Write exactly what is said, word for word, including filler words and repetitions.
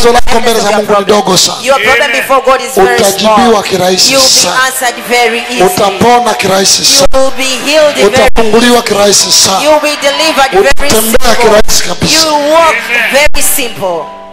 Tatizo lako mbele za Mungu ni dogo sana. Your problem before God is very small. Utajibiwa kirahisi You will be sana. answered very easy. Utapona kirahisi sana. You will be healed very Utafunguliwa kirahisi sana. You will be delivered very Utembea kirahisi simple. kabisa. You will walk very simple.